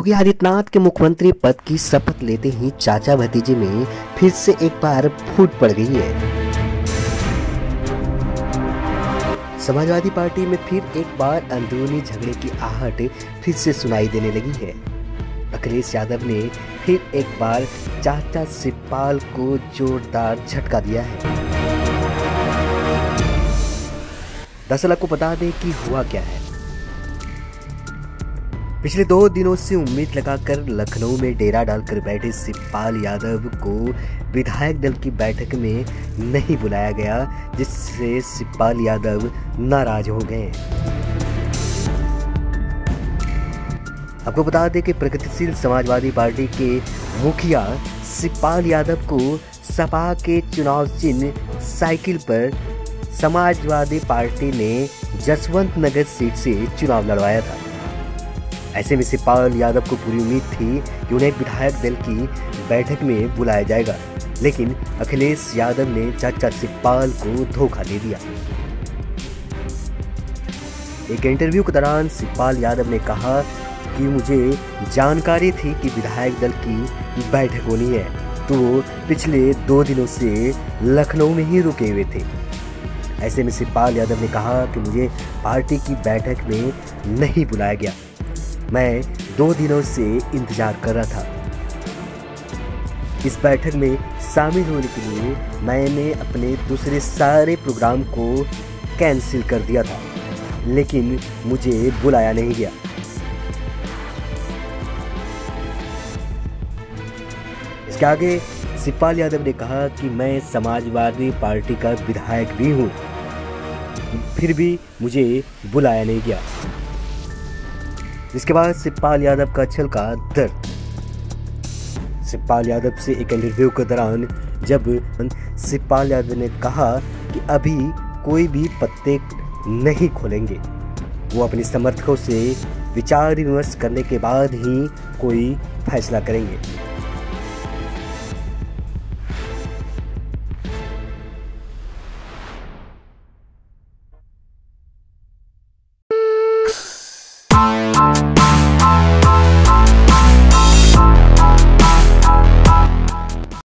योगी आदित्यनाथ के मुख्यमंत्री पद की शपथ लेते ही चाचा भतीजे में फिर से एक बार फूट पड़ गई है। समाजवादी पार्टी में फिर एक बार अंदरूनी झगड़े की आहट फिर से सुनाई देने लगी है। अखिलेश यादव ने फिर एक बार चाचा शिवपाल को जोरदार झटका दिया है। दरअसल आपको बता दें कि हुआ क्या है। पिछले 2 दिनों से उम्मीद लगाकर लखनऊ में डेरा डालकर बैठे शिवपाल यादव को विधायक दल की बैठक में नहीं बुलाया गया, जिससे शिवपाल यादव नाराज हो गए। आपको बता दें कि प्रगतिशील समाजवादी पार्टी के मुखिया शिवपाल यादव को सपा के चुनाव चिन्ह साइकिल पर समाजवादी पार्टी ने जसवंत नगर सीट से चुनाव लड़वाया था। ऐसे में शिवपाल यादव को पूरी उम्मीद थी कि उन्हें विधायक दल की बैठक में बुलाया जाएगा, लेकिन अखिलेश यादव ने चाचा शिवपाल को धोखा दे दिया। एक इंटरव्यू के दौरान शिवपाल यादव ने कहा कि मुझे जानकारी थी कि विधायक दल की बैठक होनी है, तो वो पिछले 2 दिनों से लखनऊ में ही रुके हुए थे। ऐसे में शिवपाल यादव ने कहा कि मुझे पार्टी की बैठक में नहीं बुलाया गया, मैं 2 दिनों से इंतजार कर रहा था। इस बैठक में शामिल होने के लिए मैंने अपने दूसरे सारे प्रोग्राम को कैंसिल कर दिया था, लेकिन मुझे बुलाया नहीं गया। इसके आगे शिवपाल यादव ने कहा कि मैं समाजवादी पार्टी का विधायक भी हूं, फिर भी मुझे बुलाया नहीं गया। इसके बाद शिवपाल यादव का छलका दर्द। शिवपाल यादव से एक इंटरव्यू के दौरान जब शिवपाल यादव ने कहा कि अभी कोई भी पत्ते नहीं खोलेंगे, वो अपने समर्थकों से विचार विमर्श करने के बाद ही कोई फैसला करेंगे।